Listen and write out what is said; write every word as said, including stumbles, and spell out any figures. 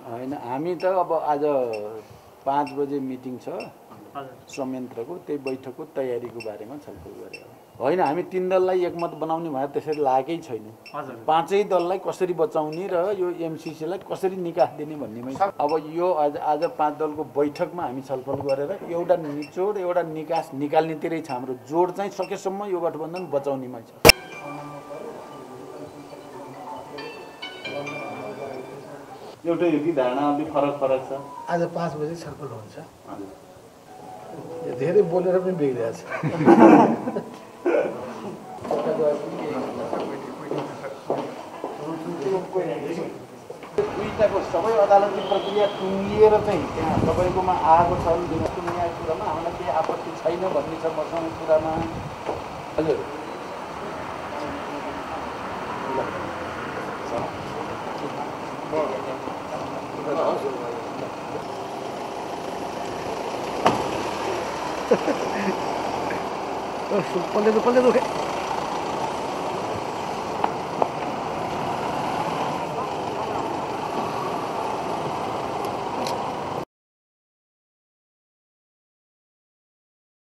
होइन हामी त अब आज पाँच बजे मिटिङ छ संयन्त्रको, त्यही बैठकको तयारीको बारेमा छलफल गरे होइन। हामी तीन दललाई एकमत बनाउने भए त्यसरी लागेकै छैन। पाँचै दललाई कसरी बचाउने र यो एमसिसीलाई कसरी निकास दिने भन्नेमै छ। अब यो आज आज पाँच दलको बैठकमा हामी छलफल गरेर एउटा निचोड एउटा निकास निकाल्नेतिरै छ। हाम्रो जोड चाहिँ सकेसम्म यो गठबन्धन बचाउनेमै छ। एउटै हो कि धारणा अलिक फरक फरक छ। आज पाँच बजे छलफल हुन्छ। धेरै बोलेर पनि बिग्रिएको छ। दुईटाको सबै अदालती प्रक्रिया टुङ्गिएर चाहिँ त्यहाँ तपाईँकोमा आएको छ भने टुङ्गिएको कुरामा हामीलाई केही आपत्ति छैन भन्ने छ मसँग कुरामा। हजुर पल्ले पल्ले दुखे